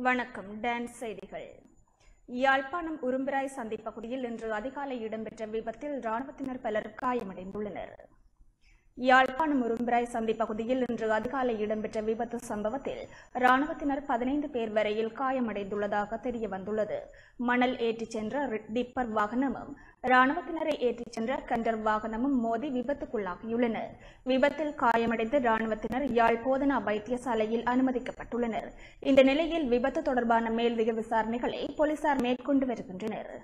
வணக்கம். டான்ஸ் செய்திகள். யாழ்ப்பாணம் உரும்பிராய் சந்தை பகுதியில் இன்று அதிகாலை இடம்பெற்ற விபத்தில் இராணுவத்தினர் பலர் காயமடைந்துள்ளனர். யாழ்ப்பாணம் உரும்பிராய் சந்தை பகுதியில் இன்று அதிகாலை இடம்பெற்ற விபத்து சம்பவத்தில் இராணுவத்தினர் 15 பேர் வரையில் காயமடைந்துள்ளதாக தெரிய வந்துள்ளது. மணல் ஏற்றிச் சென்ற டிப்பர் வாகனமும் இராணுவத்தினரை ஏற்றிச் சென்ற கண்டர் வாகனமும் மோதி விபத்துக்குள்ளாகியுள்ளன. விபத்தில் காயமடைந்த இராணுவத்தினர் யாழ் போதனா வைத்தியசாலையில் அனுமதிக்கப்பட்டுள்ளனர். இந்த நிலையில் விபத்து தொடர்பான மேலதிக விசாரணைகளை போலீசார் மேற்கொண்டு வருகின்றனர்.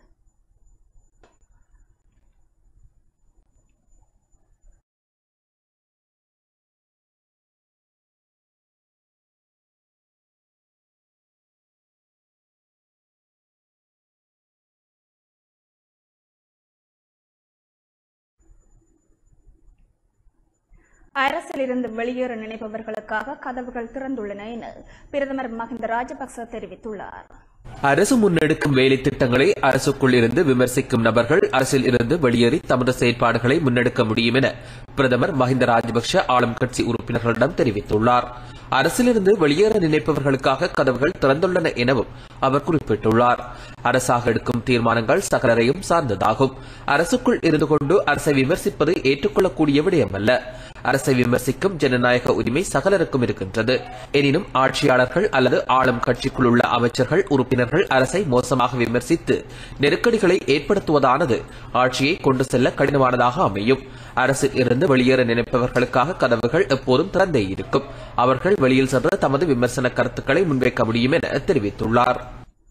அரசிலிருந்து வெளியேற நினைப்பவர்களுக்காக கதவுகள் திறந்துள்ளன என பிரதமர் மஹிந்த ராஜபக்ச தெரிவித்துள்ளார். அரசு முன்னெடுக்கும் வேலை திட்டங்களை அரசுக்குள் இருந்து விமர்சிக்கும் நபர்கள் அரசில் இருந்து வெளியேறி தமது செயற்பாடுகளை முன்னெடுக்க முடியும் என பிரதமர் மஹிந்த ராஜபக்ச ஆளும் கட்சி உறுப்பினர்களிடம் தெரிவித்துள்ளார். அரசிலிருந்து வெளியேற நினைப்பவர்களுக்காக கதவுகள் திறந்துள்ளன எனவும் அவர் குறிப்பிட்டுள்ளார். அரசாக எடுக்கும் தீர்மானங்கள் சகலரையும் சார்ந்ததாகும். அரசுக்குள் இருந்து கொண்டு அரசை விமர்சிப்பது ஏற்றுக்கொள்ளக்கூடிய விடயமல்ல. அரசை விமர்சிக்கும் ஜனநாயக உரிமை சகலருக்கும் இருக்கின்றது. எனினும் ஆட்சியாளர்கள் அல்லது ஆளும் கட்சிக்குள் உள்ள அமைச்சர்கள், உறுப்பினர்கள் அரசை மோசமாக விமர்சித்து நெருக்கடிகளை ஏற்படுத்துவதானது ஆட்சியை கொண்டு செல்ல கடினமானதாக அமையும். அரசில் இருந்து வெளியேற நினைப்பவர்களுக்காக கதவுகள் எப்போதும் திறந்தே இருக்கும். அவர்கள் வெளியில் சென்று தமது விமர்சன கருத்துக்களை முன்வைக்க முடியும் என தெரிவித்துள்ளார்.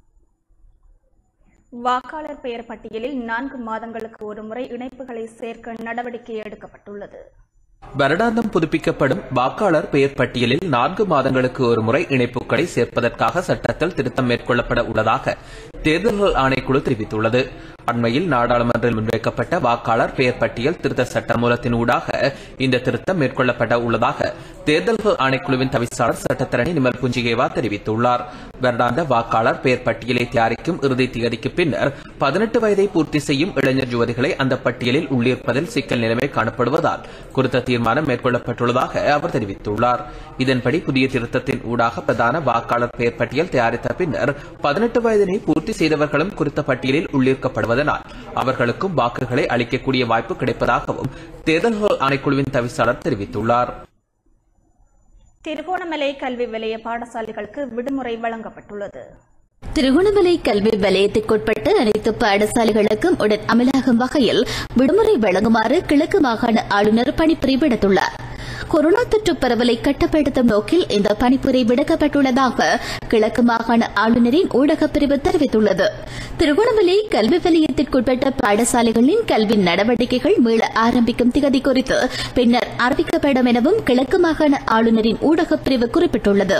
வாக்காளர் பெயர் பட்டியலில் 4 மாதங்களுக்கு ஒருமுறை இணைப்புகளை சேர்க்க நடவடிக்கை எடுக்கப்பட்டுள்ளது. வருடாந்தம் புதுப்பிக்கப்படும் வாக்காளர் பெயர் பட்டியலில் 4 மாதங்களுக்கு ஒருமுறை இணைப்புகளை சேர்ப்பதற்காக சட்டத்தில் திருத்தம் மேற்கொள்ளப்பட உள்ளதாக தேர்தல்கள் ஆணைக்குழு தெரிவித்துள்ளது. அண்மையில் நாடாளுமன்றில் முன்வைக்கப்பட்ட வாக்காளர் பெயர் பட்டியல் திருத்த சட்டமூலத்தின் ஊடாக இந்த திருத்தம் மேற்கொள்ளப்பட உள்ளதாக தேர்தல்கள் ஆணைக்குழுவின் தவிசாளர் சட்டத்தரணி நிமல் புஞ்சிகேவா தெரிவித்துள்ளார். வருடாந்த வாக்காளர் பெயர் பட்டியலை தயாரிக்கும் இறுதி தேதிக்கு பின்னர் 18 வயதை பூர்த்தி செய்யும் இளைஞர் யுவதிகளை அந்த பட்டியலில் உள்ளிருப்பதில் சிக்கல் நிலைமை காணப்படுவதால் குறித்த தீர்மானம் மேற்கொள்ளப்பட்டுள்ளதாக அவர் தெரிவித்துள்ளார். இதன்படி புதிய திருத்தத்தின் ஊடாக பிரதான வாக்காளர் பெயர் பட்டியல் தயாரித்த பின்னர் 18 வயதினை பூர்த்தி செய்தவர்களும் குறித்த பட்டியலில் உள்ளிருக்கப்படுவதனால் அவர்களுக்கும் வாக்குகளை அளிக்கக்கூடிய வாய்ப்பு கிடைப்பதாகவும் தேர்தல்கள் ஆணைக்குழுவின் தவிசாளர் தெரிவித்துள்ளார். திருகோணமலை கல்வி வலய பாடசாலைகளுக்கு விடுமுறை வழங்கப்பட்டுள்ளது. திருகோணமலை கல்வி வலயத்திற்குட்பட்ட அனைத்து பாடசாலைகளுக்கும் உடன் அமலாகும் வகையில் விடுமுறை வழங்குமாறு கிழக்கு மாகாண ஆளுநர் பணிப்புரை விடுத்துள்ளார். கொரோனா தொற்று பரவலை கட்டுப்படுத்தும் நோக்கில் இந்த பணிப்புரை விடுக்கப்பட்டுள்ளதாக கிழக்கு மாகாண ஆளுநரின் ஊடகப் பிரிவு தெரிவித்துள்ளது. திருகோணமலை கல்வி வலயத்திற்குட்பட்ட பாடசாலைகளின் கல்வி நடவடிக்கைகள் மீள ஆரம்பிக்கும் திகதி குறித்து பின்னர் அறிவிக்கப்படும் எனவும் கிழக்கு மாகாண ஆளுநரின் ஊடகப் பிரிவு குறிப்பிட்டுள்ளது.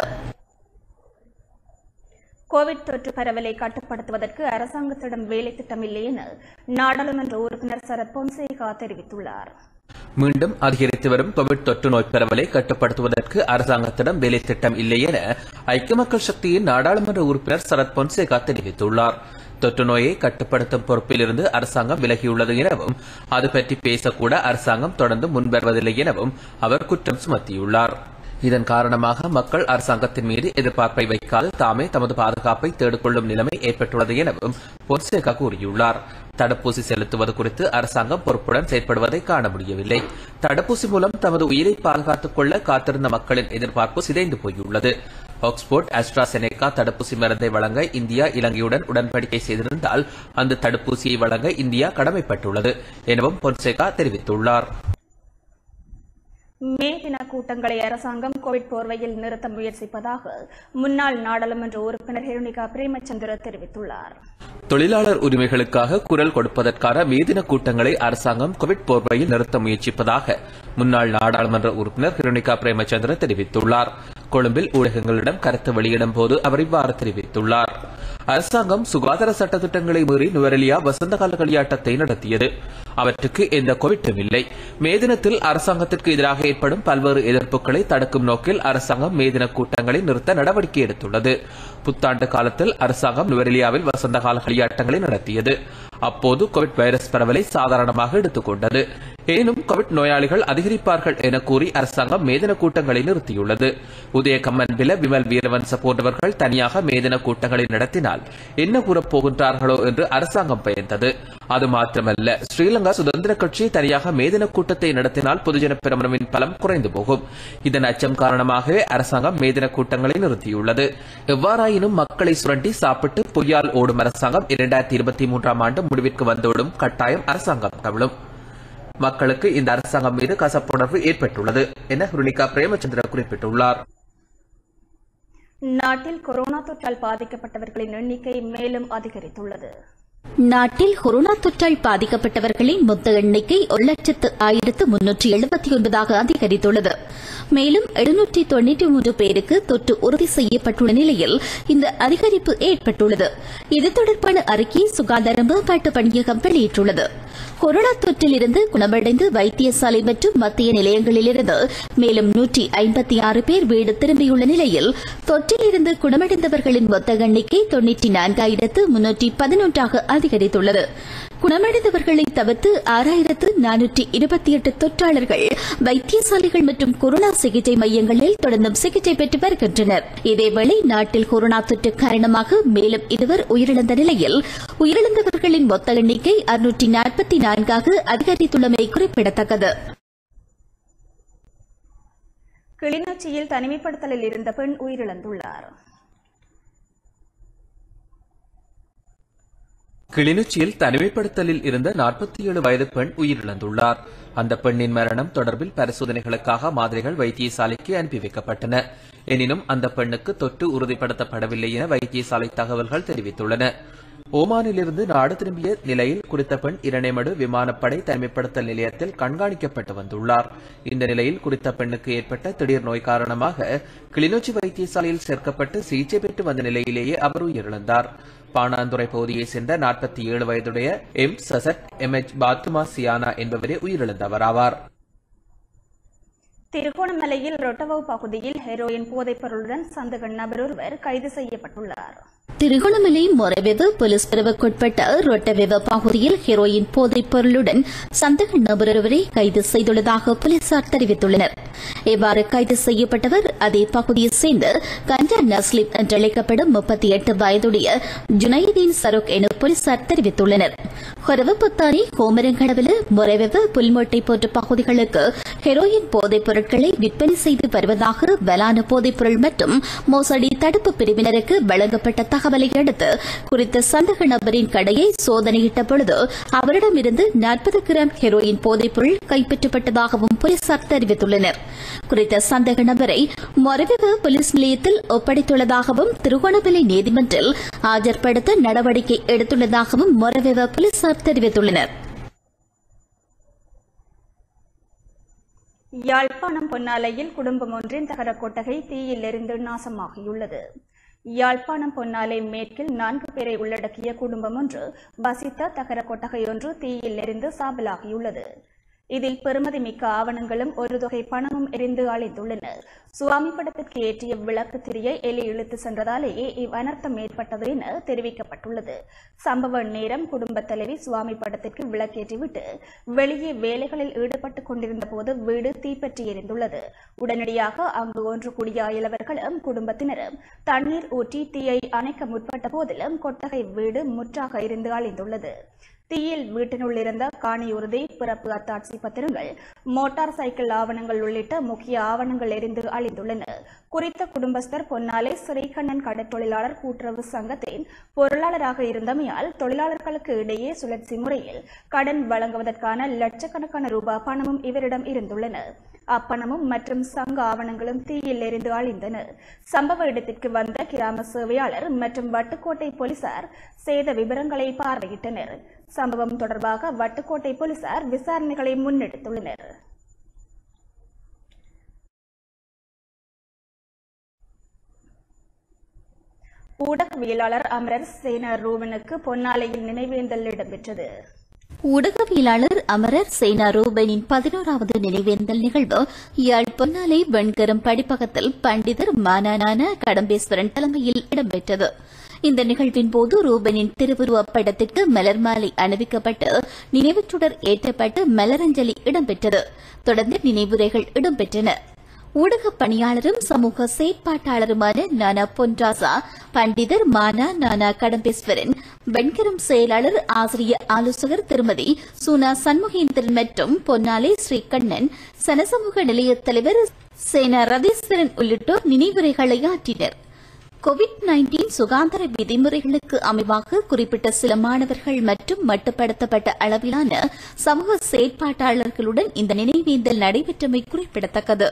கோவிட் தொற்று பரவலை கட்டுப்படுத்துவதற்கு அரசாங்கத்திடம் வேலை திட்டம் இல்லை என நாடாளுமன்ற உறுப்பினர் சரத் பொன்சேகா தெரிவித்துள்ளார். மீண்டும் அதிகரித்து வரும் கோவிட் தொற்று நோய் பரவலை கட்டுப்படுத்துவதற்கு அரசாங்கத்திடம் வேலை திட்டம் இல்லை என ஐக்கிய மக்கள் சக்தியின் நாடாளுமன்ற உறுப்பினர் சரத் பொன்சேகா தெரிவித்துள்ளார். தொற்று நோயை கட்டுப்படுத்தும் பொறுப்பில் இருந்து அரசாங்கம் விலகியுள்ளது எனவும் அது பற்றி பேசக்கூட அரசாங்கம் தொடர்ந்து முன்வருவதில்லை எனவும் அவர் குற்றம் சுமத்தியுள்ளார். இதன் காரணமாக மக்கள் அரசாங்கத்தின் மீது எதிர்பார்ப்பை வைக்காது தாமே தமது பாதுகாப்பை தேடிக்கொள்ளும் நிலைமை ஏற்பட்டுள்ளது எனவும் பொன்சேகா கூறியுள்ளார். தடுப்பூசி செலுத்துவது குறித்து அரசாங்கம் பொறுப்புடன் செயற்படுவதை காண முடியவில்லை. தடுப்பூசி மூலம் தமது உயிரை பாதுகாத்துக் கொள்ள காத்திருந்த மக்களின் எதிர்பார்ப்பு சிதைந்து போயுள்ளது. ஆக்ஸ்போர்ட் ஆஸ்ட்ராசெனேகா தடுப்பூசி மருந்தை வழங்க இந்தியா இலங்கையுடன் உடன்படிக்கை செய்திருந்தால் அந்த தடுப்பூசியை வழங்க இந்தியா கடமைப்பட்டுள்ளது எனவும் பொன்சேகா தெரிவித்துள்ளார். மே தின கூட்டங்களை அரசாங்கம் கோவிட் போர்வையில் நிறுத்த முயற்சிப்பதாக முன்னாள் நாடாளுமன்ற உறுப்பினர் ஹிருணிகா பிரேமச்சந்திர தெரிவித்துள்ளார். தொழிலாளர் உரிமைகளுக்காக குரல் கொடுப்பதற்கான மே தின கூட்டங்களை அரசாங்கம் கோவிட் போர்வையில் நிறுத்த முயற்சிப்பதாக முன்னாள் நாடாளுமன்ற உறுப்பினர் ஹிருணிகா பிரேமச்சந்திர தெரிவித்துள்ளார். கொழும்பில் ஊடகங்களிடம் கருத்து வெளியிடும் போது அவர் இவ்வாறு தெரிவித்துள்ளார். அரசாங்கம் சுகாதார சட்டத்திட்டங்களை மீறி நுவரெலியா வசந்தகால களியாட்டத்தை நடத்தியது. அவற்றுக்கு எந்த கோவிட்டும் இல்லை. மே தினத்தில் அரசாங்கத்திற்கு எதிராக ஏற்படும் பல்வேறு எதிர்ப்புகளை தடுக்கும் நோக்கில் அரசாங்கம் மே தின கூட்டங்களை நிறுத்த நடவடிக்கை எடுத்துள்ளது. புத்தாண்டு காலத்தில் அரசாங்கம் நுவரெலியாவில் வசந்தகால களியாட்டங்களை நடத்தியது. அப்போது கோவிட் வைரஸ் பரவலை சாதாரணமாக எடுத்துக் கொண்டது. எனினும் கோவிட் நோயாளிகள் அதிகரிப்பார்கள் என கூறி அரசாங்கம் மேதின கூட்டங்களை நிறுத்தியுள்ளது. உதயகம்மன்பில, விமல் வீரவன்ச போன்றவர்கள் தனியாக மேதின கூட்டங்களை நடத்தினால் என்ன கூறப் போகின்றார்களோ என்று அரசாங்கம் பயந்தது. அது மாத்திரமல்ல, ஸ்ரீலங்கா சுதந்திர கட்சி தனியாக மேதின கூட்டத்தை நடத்தினால் பொதுஜன பெரமுனவின் பலம் குறைந்து போகும். இதன் அச்சம் காரணமாகவே அரசாங்கம் மேதின கூட்டங்களை நிறுத்தியுள்ளது. எவ்வாறாயினும் மக்களை சுரண்டி சாப்பிட்டு பொய்யால் ஓடும் அரசாங்கம் 2023 ஆண்டு முடிவிற்கு வந்துவிடும் கட்டாயம் அரசாங்கம் கவிழும். மக்களுக்கு இந்த அரசாங்கம் மீது கசப்புணர்வு ஏற்பட்டுள்ளது என ருணிகா பிரேமச்சந்திர குறிப்பிட்டுள்ளார். நாட்டில் கொரோனா தொற்றால் பாதிக்கப்பட்டவர்களின் எண்ணிக்கை மேலும் அதிகரித்துள்ளது. நாட்டில் கொரோனா தொற்றால் பாதிக்கப்பட்டவர்களின் மொத்த எண்ணிக்கை 1,0379 அதிகரித்துள்ளது. மேலும் 793 பேருக்கு தொற்று உறுதி செய்யப்பட்டுள்ள நிலையில் இந்த அதிகரிப்பு ஏற்பட்டுள்ளது. இது தொடர்பான அறிக்கையை சுகாதார மேம்பாட்டு பணியகம் வெளியிட்டுள்ளது. கொரோனா தொற்றில் இருந்து குணமடைந்து வைத்தியசாலை மற்றும் மத்திய நிலையங்களிலிருந்து மேலும் 156 பேர் வீடு திரும்பியுள்ள நிலையில் தொற்றில் இருந்து குணமடைந்தவர்களின் மொத்த எண்ணிக்கை 94,311 அதிகரித்துள்ளது. குணமடைந்தவர்களை தவிர்த்து 6,428 தொற்றாளர்கள் வைத்தியசாலைகள் மற்றும் கொரோனா சிகிச்சை மையங்களில் தொடர்ந்தும் சிகிச்சை பெற்று வருகின்றனர். இதேவேளை நாட்டில் கொரோனா தொற்று காரணமாக மேலும் இருவர் உயிரிழந்த நிலையில் உயிரிழந்தவர்களின் மொத்த எண்ணிக்கை 644 அதிகரித்துள்ளமை குறிப்பிடத்தக்கது. கிளிநொச்சியில் தனிமைப்படுத்தலில் இருந்த பெண் உயிரிழந்துள்ளார். கிளிநொச்சியில் தனிமைப்படுத்தலில் இருந்த 47 வயது பெண் உயிரிழந்துள்ளார். அந்த பெண்ணின் மரணம் தொடர்பில் பரிசோதனைகளுக்காக மாதிரிகள் வைத்தியசாலைக்கு அனுப்பி வைக்கப்பட்டன. எனினும் அந்த பெண்ணுக்கு தொற்று உறுதிப்படுத்தப்படவில்லை என வைத்தியசாலை தகவல்கள் தெரிவித்துள்ளன. ஓமானிலிருந்து நாடு திரும்பிய நிலையில் குறித்த பெண் இரணைமடு விமானப்படை தனிமைப்படுத்தல் நிலையத்தில் கண்காணிக்கப்பட்டு வந்துள்ளார். இந்த நிலையில் குறித்த பெண்ணுக்கு ஏற்பட்ட திடீர் நோய் காரணமாக கிளிநொச்சி வைத்தியசாலையில் சேர்க்கப்பட்டு சிகிச்சை பெற்று வந்த நிலையிலேயே அவர் உயிரிழந்தார். பாணாந்துறை பகுதியைச் சேர்ந்த 47 வயதுடைய எம் சசட் எம்எச் பாத்துமா சியானா என்பவரே உயிரிழந்தவராவார். திருகோணமலையில் ரொட்டவோ பகுதியில் ஹெரோயின் போதைப் பொருளுடன் சந்தேக நபர் ஒருவர் கைது செய்யப்பட்டுள்ளார். திருகோணமலை மொரவெவ போலீஸ் பிரிவுக்குட்பட்ட ரொட்டவெவ பகுதியில் ஹெரோயின் போதைப் பொருளுடன் சந்தேக நபர் ஒருவரை கைது செய்துள்ளதாக போலீசார் தெரிவித்துள்ளனர். இவ்வாறு கைது செய்யப்பட்டவர் அதே பகுதியைச் சேர்ந்த கஞ்சா நஸ்லிம் என்றழைக்கப்படும் 38 வயதுடைய ஜுனைதீன் சரோக் என போலீசார் தெரிவித்துள்ளனர். ஹொரவபுத்தானி, கோமரங்கடவில, மொரவெவ, புல்மோட்டை போன்ற பகுதிகளுக்கு ஹெரோயின் போதைப் பொருட்களை விற்பனை செய்து வருவதாக வலான போதைப் பொருள் மற்றும் மோசடி தடுப்பு பிரிவினருக்கு வழங்கப்பட்ட தகவலை அடுத்து குறித்த சந்தேக நபரின் கடையை சோதனையிட்ட பொழுது அவரிடமிருந்து 40 கிராம் ஹெரோயின் போதைப் பொருள் கைப்பற்றப்பட்டதாகவும் போலீசார் தெரிவித்துள்ளனர். குறித்த சந்தேக நபரை மொரவெவ போலீஸ் நிலையத்தில் ஒப்படைத்துள்ளதாகவும் திருகோணமலை நீதிமன்றில் ஆஜர்படுத்த நடவடிக்கை எடுத்துள்ளதாகவும் மொரவெவ போலீசார் தெரிவித்துள்ளனர். யாழ்ப்பாணம் பொன்னாலையில் குடும்பம் ஒன்றின் தகர கொட்டகை தீயில் எரிந்து நாசமாகியுள்ளது. யாழ்ப்பாணம் பொன்னாலை மேற்கில் 4 பேரை உள்ளடக்கிய குடும்பம் ஒன்று வசித்த தகர கொட்டகை ஒன்று தீயில் எரிந்து சாம்பலாகியுள்ளது. இதில் பெறுமதி மிக்க ஆவணங்களும் ஒரு தொகை பணமும் எரிந்து அழிந்துள்ளன. சுவாமி படத்திற்கு ஏற்றிய விளக்கு திரியை எலி இழுத்து சென்றதாலேயே இவ்வனர்த்தம் ஏற்பட்டது என தெரிவிக்கப்பட்டுள்ளது. சம்பவ நேரம் குடும்ப தலைவி சுவாமி படத்திற்கு விளக்கேற்றிவிட்டு வெளியே வேலைகளில் ஈடுபட்டுக் கொண்டிருந்த போது வீடு தீப்பற்றி எரிந்துள்ளது. உடனடியாக அங்கு ஒன்று கூடிய அயலவர்களும் குடும்பத்தினரும் தண்ணீர் ஊற்றி தீயை அணைக்க முற்பட்ட போதிலும் கொட்டகை வீடு முற்றாக எரிந்து அழிந்துள்ளது. தீயில் வீட்டினுள் இருந்த காணி உறுதி, பிறப்பு அத்தாட்சி பத்திரங்கள், மோட்டார் சைக்கிள் ஆவணங்கள் உள்ளிட்ட முக்கிய ஆவணங்கள் எரிந்து அழிந்துள்ளன. குறித்த குடும்பஸ்தர் பொன்னாலை ஸ்ரீகண்ணன் கடற்தொழிலாளர் கூட்டுறவு சங்கத்தின் பொருளாளராக இருந்தமையால் தொழிலாளர்களுக்கு இடையே சுழற்சி முறையில் கடன் வழங்குவதற்கான லட்சக்கணக்கான ரூபாய் பணமும் இவரிடம் இருந்துள்ளன. அப்பணமும் மற்றும் சங்க ஆவணங்களும் தீயில் எரிந்து அழிந்தன. சம்பவ இடத்திற்கு வந்த கிராம சேவையாளர் மற்றும் வட்டுக்கோட்டை போலீசார் சேத விவரங்களை பார்வையிட்டனர். சம்பவம் தொடர்பாக வட்டுக்கோட்டை போலீசார் விசாரணைகளை முன்னெடுத்துள்ளனர். ஊடகவியலாளர் அமரர் சேனா ரூபனுக்கு பொன்னாலையில் நினைவேந்தல் இடம்பெற்றது. ஊடகவியலாளர் அமரர் சேனா ரூபனின் 11வது நினைவேந்தல் நிகழ்வு யாழ் பொன்னாலை வெண்கரம் படிப்பகத்தில் பண்டிதர் மானானான கடம்பேஸ்வரன் தலைமையில் இடம்பெற்றது. இந்த நிகழ்வின் போது ரூபனின் திருவுருவப் படத்திற்கு மலர் மாலை அணிவிக்கப்பட்டு நினைவுச் சுடர் ஏற்றப்பட்டு மலரஞ்சலி இடம்பெற்றது. தொடர்ந்து நினைவுரைகள் இடம்பெற்றன. ஊடகப் பணியாளரும் சமூக செயற்பாட்டாளருமான நானா பொன்ராசா, பண்டிதர் மானா நானா கடம்பேஸ்வரன், வெண்கரம் செயலாளர் ஆசிரிய ஆலோசகர் திருமதி சுனா சண்முகேந்திரன் மற்றும் பொன்னாலை ஸ்ரீகண்ணன், சனசமூக நிலைய தலைவர் சேனா ரதீஸ்வரன் உள்ளிட்டோர் நினைவுரைகளை ஆற்றினர். கோவிட்-19 சுகாதார விதிமுறைகளுக்கு அமைவாக குறிப்பிட்ட சில மாணவர்கள் மற்றும் மட்டுப்படுத்தப்பட்ட அளவிலான சமூக செயற்பாட்டாளர்களுடன் இந்த நினைவேந்தல் நடைபெற்றமை குறிப்பிடத்தக்கது.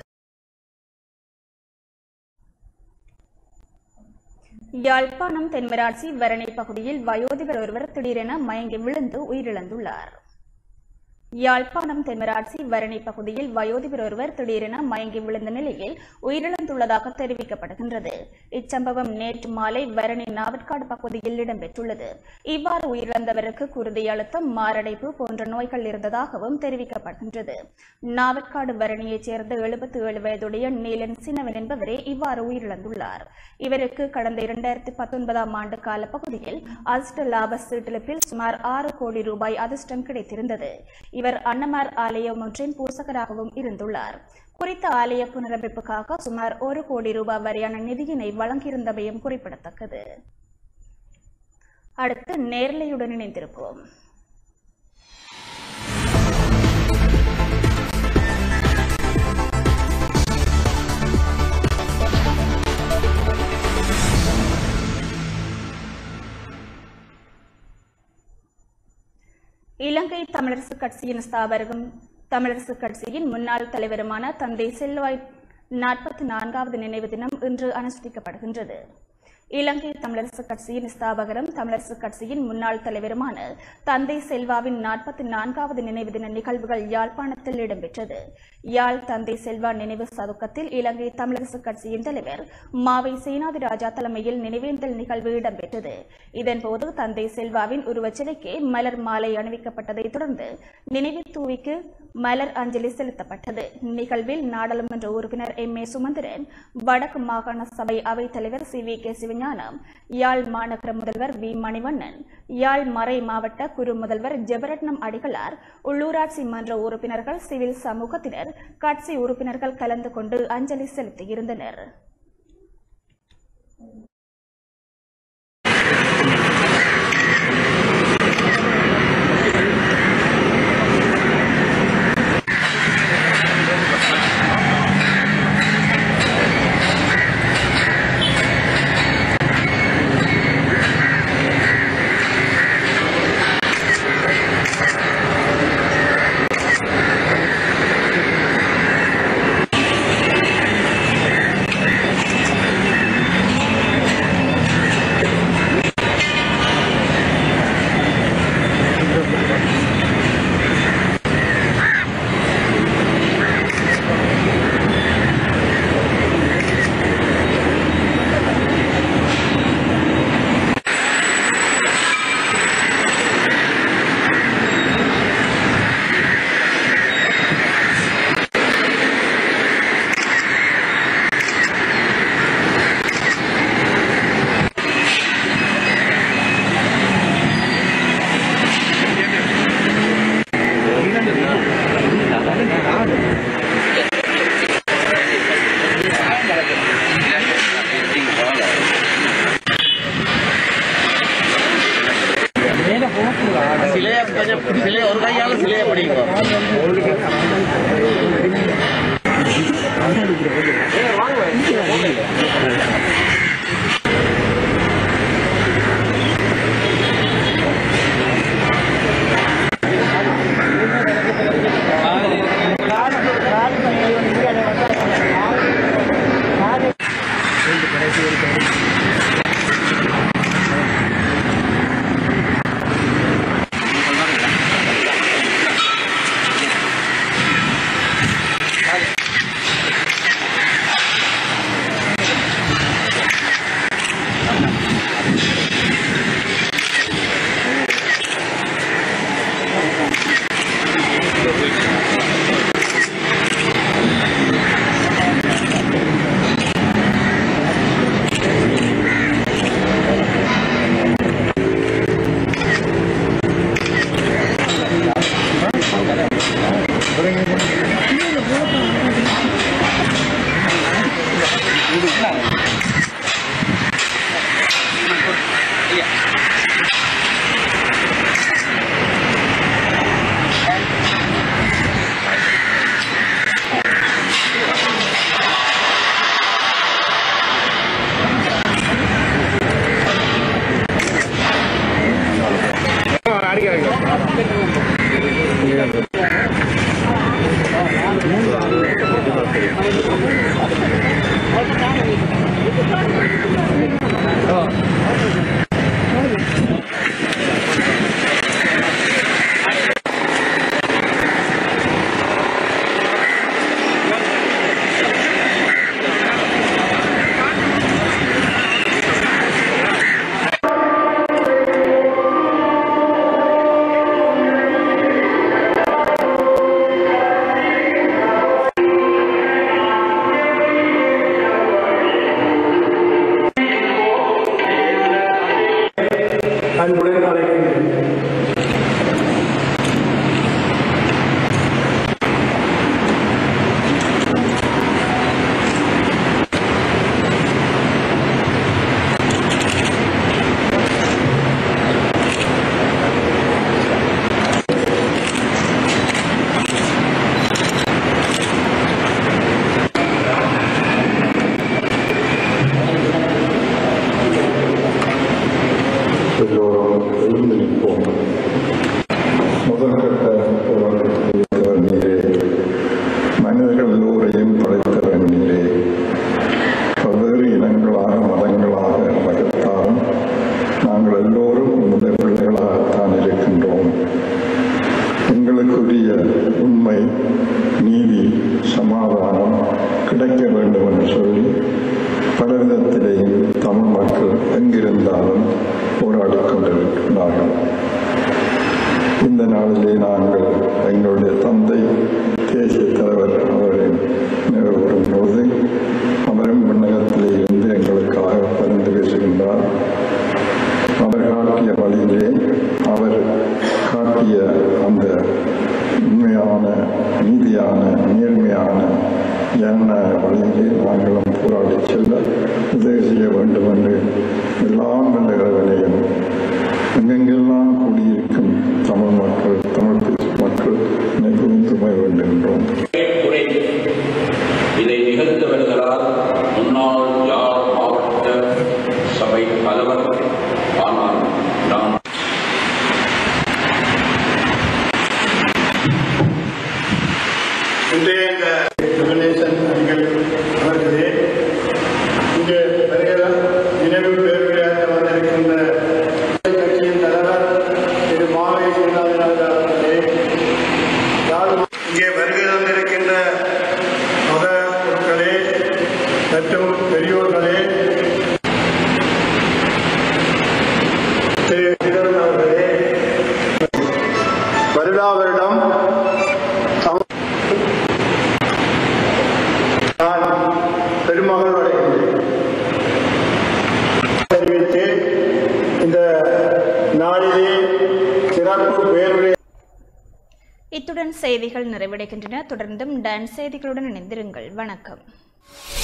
யாழ்ப்பாணம் தென்மராட்சி வரணை பகுதியில் வயோதிபர் ஒருவர் திடீரென மயங்கி விழுந்து உயிரிழந்துள்ளார். யாழ்ப்பாணம் தென்மராட்சி வரணை பகுதியில் வயோதிபர் ஒருவர் திடீரென மயங்கி விழுந்த நிலையில் உயிரிழந்துள்ளதாக தெரிவிக்கப்படுகின்றது. இச்சம்பவம் நேற்று மாலை வரணை நாவற்காடு பகுதியில் இடம்பெற்றுள்ளது. இவ்வாறு உயிரிழந்தவருக்கு குருதி அழுத்தம், மாரடைப்பு போன்ற நோய்கள் இருந்ததாகவும் தெரிவிக்கப்படுகின்றது. நாவற்காடு வரணியைச் சேர்ந்த 77 வயதுடைய நீலன் சினவன் என்பவரே இவ்வாறு உயிரிழந்துள்ளார். இவருக்கு கடந்த 2019 ஆண்டு கால பகுதியில் அதிர்ஷ்ட லாப சீட்டிழப்பில் சுமார் 6 கோடி ரூபாய் அதிர்ஷ்டம் கிடைத்திருந்தது. இவர் அன்னமார் ஆலயம் ஒன்றின் பூசகராகவும் இருந்துள்ளார். குறித்த ஆலய புனரமைப்புக்காக சுமார் 1 கோடி ரூபாய் வரையான நிதியினை வழங்கியிருந்தமையும் குறிப்பிடத்தக்கது. அடுத்து நேர்லையுடன் இணைந்திருப்போம். இலங்கை தமிழரசு கட்சியின் ஸ்தாபகரும் தமிழரசு கட்சியின் முன்னாள் தலைவருமான தந்தை செல்வாய் 44வது நினைவு தினம் இன்று அனுஷ்டிக்கப்படுகின்றது. இலங்கை தமிழரசு கட்சியின் ஸ்தாபகரும் தமிழரசு கட்சியின் முன்னாள் தலைவருமான தந்தை செல்வாவின் 44வது நினைவு தின நிகழ்வுகள் யாழ்ப்பாணத்தில் இடம்பெற்றது. யாழ் தந்தை செல்வா நினைவு சதுக்கத்தில் இலங்கை தமிழரசு கட்சியின் தலைவர் மாவை சேனாதிராஜா தலைமையில் நினைவேந்தல் நிகழ்வு இடம்பெற்றது. இதன்போது தந்தை செல்வாவின் உருவச்சிலைக்கு மலர் மாலை அணிவிக்கப்பட்டதை தொடர்ந்து நினைவு தூவிக்கு மலர் அஞ்சலி செலுத்தப்பட்டது. நிகழ்வில் நாடாளுமன்ற உறுப்பினர் M.A. சுமந்திரன், வடக்கு மாகாண சபை அவைத்தலைவர் CVK சிவஞானம், யாழ் மாநகர முதல்வர் V. மணிவண்ணன், யாழ் மறை மாவட்ட குறு முதல்வர் ஜெபரட்னம் அடிகளார், உள்ளூராட்சி மன்ற உறுப்பினர்கள், சிவில் சமூகத்தினர், கட்சி உறுப்பினர்கள் கலந்து கொண்டு அஞ்சலி செலுத்தியிருந்தனர். இத்துடன் செய்திகள் நிறைவடைகின்றன. தொடர்ந்தும் டான்ஸ் செய்திகளுடன் இணைந்திருங்கள். வணக்கம்.